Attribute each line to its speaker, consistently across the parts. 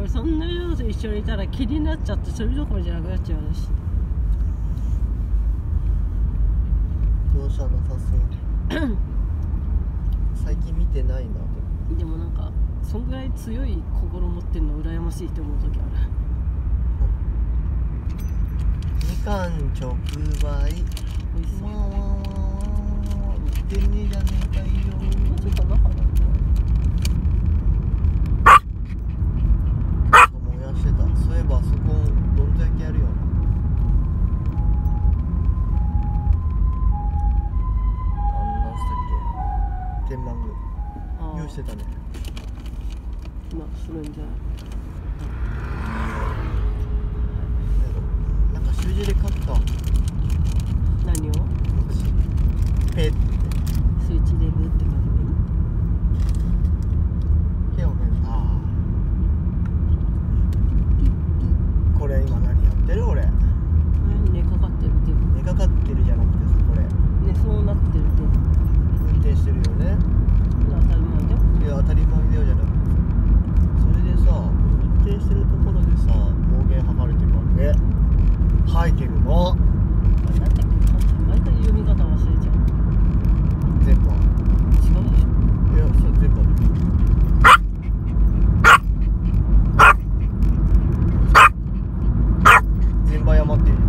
Speaker 1: 俺そんな人と一緒にいたら気になっちゃってそれどころじゃなくなっちゃうし。
Speaker 2: 容赦なさすぎて最近見てないな。
Speaker 1: でもなんかそんぐらい強い心持ってんの羨ましいって思う時ある。
Speaker 2: みかん直売
Speaker 1: 美味しそう。
Speaker 2: わーわーわーわー売ってねえじゃねえかよ。
Speaker 1: もうちょっと中だった
Speaker 2: 燃やしてた。そういえばあそこどんだけやるよな。なんつったっけ、天満宮用意してたね。
Speaker 1: まあするんじゃない。
Speaker 2: なんか習字で書くか。
Speaker 1: 何を
Speaker 2: ペッ
Speaker 1: スイッチでブって書くの
Speaker 2: 手をね。ああ、これ今何やってる俺。
Speaker 1: 寝かかってるって。
Speaker 2: 寝かかってるじゃなくてさ、これ
Speaker 1: 寝そうなってるって。
Speaker 2: 運転してるよね。
Speaker 1: 当たり前だよ。
Speaker 2: いや当たり前だよじゃなくてさ、それでさ運転してるところでさ暴言吐かれてるわけ。吐いてるの。
Speaker 1: なんだっけ、毎回読み方忘れちゃう。
Speaker 2: 全部。
Speaker 1: 違うでしょ。
Speaker 2: いやそう全部。全部謝ってる。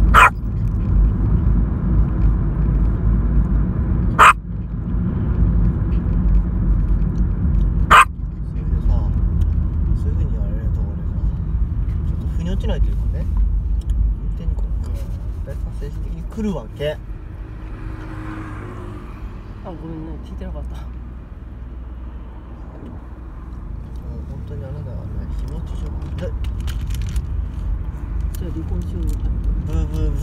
Speaker 2: それでさ、そういう風に言われると俺さ、ちょっと腑に落ちないというかね、運転にこうグーッと精神的に来るわけ。
Speaker 1: あ、ごめんね、聞いてなかった。
Speaker 2: もう本当にあなたはね、気持ちよく
Speaker 1: じゃあ離婚しようよ。
Speaker 2: ブーブーブーブ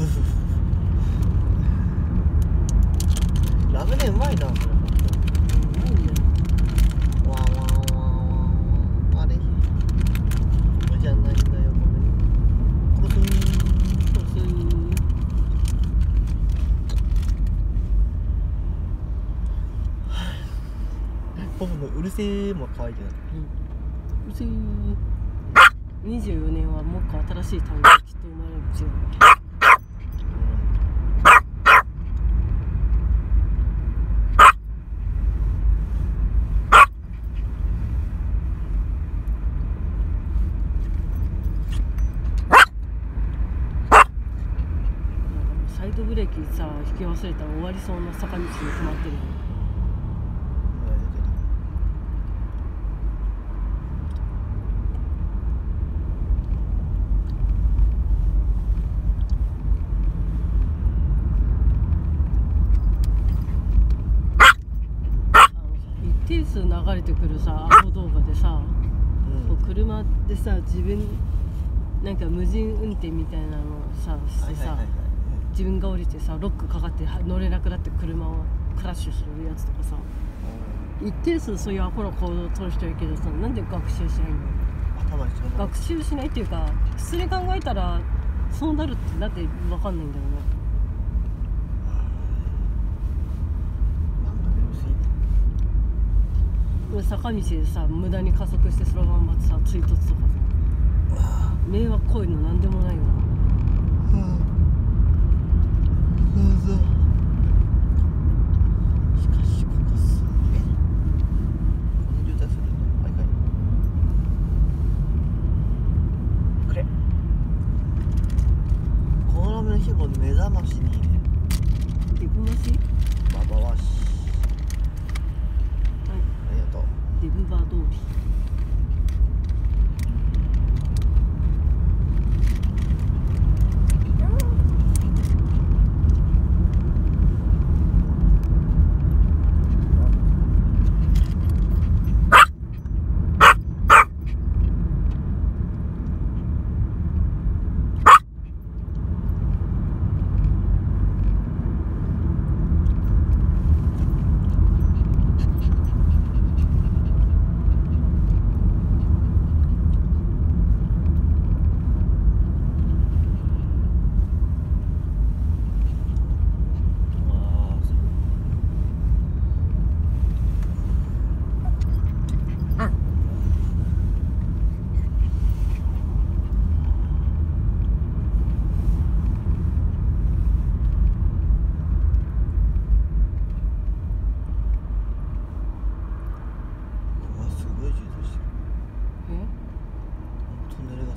Speaker 2: ー。ラムネうまいな、これ。
Speaker 1: なんで
Speaker 2: わーわーわーわー。あれ無じゃないんだよ、ごめん。コスン
Speaker 1: そうそういう
Speaker 2: ポポのうるせーも可愛いけど。
Speaker 1: うせー。24年はもう一個新しい単語がきっと生まれる違う。サイドブレーキさ引き忘れたら終わりそうな坂道に止まってるよ。一定数流れてくるさアホ動画でさ、こう車でさ自分なんか無人運転みたいなのをさしてさ、自分が降りてさロックかかって乗れなくなって車をクラッシュするやつとかさ、一定数そういうアホな行動を取る人いるけどさ、なんで学習しないの？
Speaker 2: 頭に
Speaker 1: 学習しないっていうか普通に考えたらそうなるってなんで分かんないんだろうね。坂道でさ無駄に加速してそのまんまさ追突とかさ迷惑行為のなんでもないよな。
Speaker 2: しかしここすげえこの渋滞するの。はいはいくれ。このラムネひご目覚ましに入れ
Speaker 1: デブマシ
Speaker 2: ババワシ。
Speaker 1: はい、
Speaker 2: ありがとう。
Speaker 1: デブバ通り。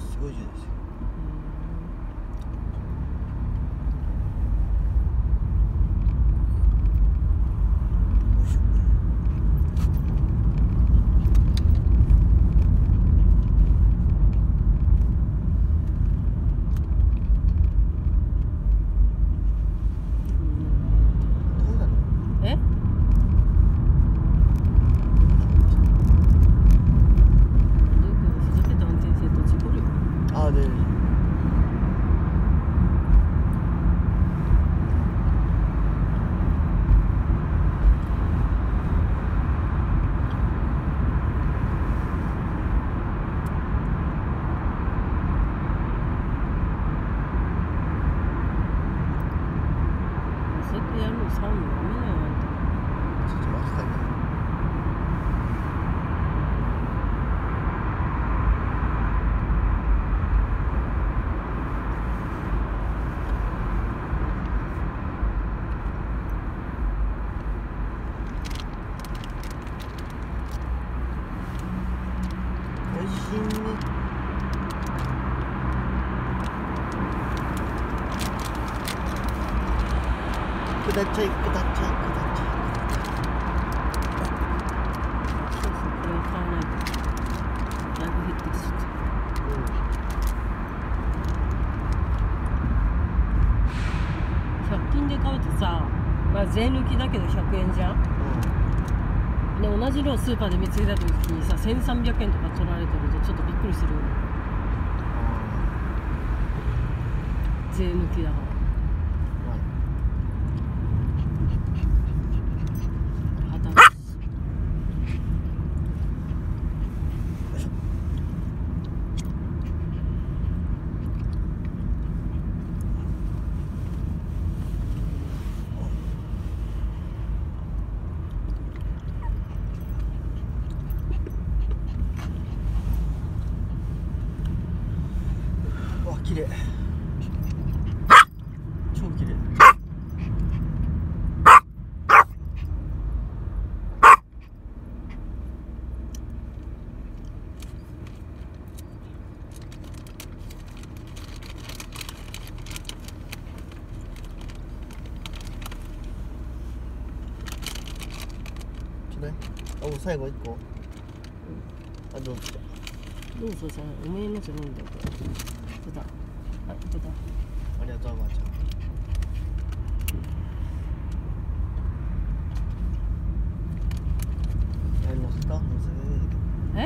Speaker 2: すごい重ですよ。よいしょ。どうなの？
Speaker 1: え？ふざけた運転すると事故るよ。
Speaker 2: あ、で
Speaker 1: そうやってやるの触るのやめなよ、あんた。
Speaker 2: ちょっと巻き替えた。美味しいね。下っちゃい下っちゃい下っちゃい。
Speaker 1: そうそう、これを買わないとだいぶ減ってきちゃった。100均で買うとさ、まあ、税抜きだけど100円じゃん。で同じ量スーパーで見つけた時にさ1300円とか取られてるとちょっとびっくりするよね。税抜きだから働くし。
Speaker 2: わ、綺麗。超綺麗。ちょうだい。あ、もう最後1個。あ、どうぞ。
Speaker 1: どうぞさ、おめえのじゃないんだよこれ。豚。はい、豚。
Speaker 2: ありがとう、おばあちゃん。乗せた？乗せないで。
Speaker 1: え？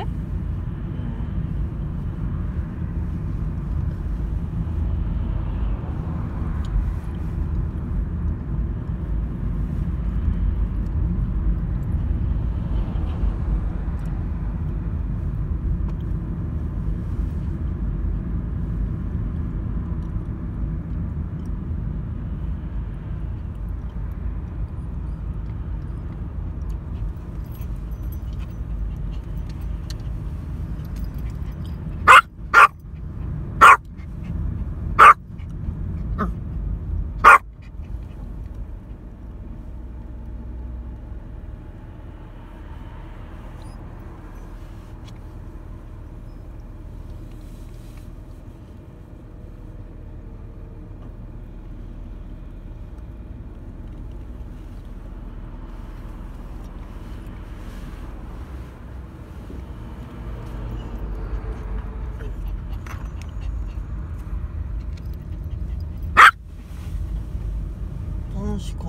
Speaker 2: 楽しか。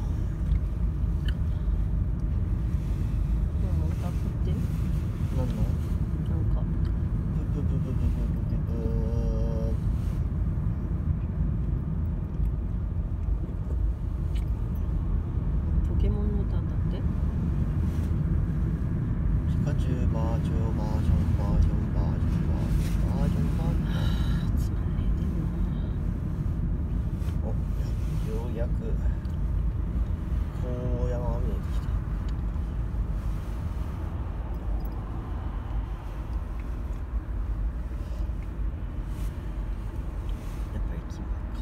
Speaker 1: 歌って
Speaker 2: なんの？
Speaker 1: なんか
Speaker 2: ブブブブブブブブ。
Speaker 1: ポケモンの歌だって。
Speaker 2: ピカチュウバージョンバージョンバージョンバージョンバージョンバージョンバージョン。
Speaker 1: つまんねえでも
Speaker 2: お、ようやく高山が見えてきた。やっぱり駅前か。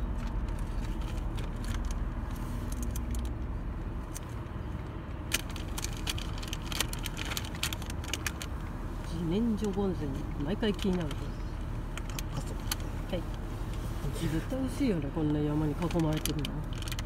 Speaker 1: 自然薯ゴンゼ毎回気になる。 絶対美味しいよね、こんな山に囲まれてるの。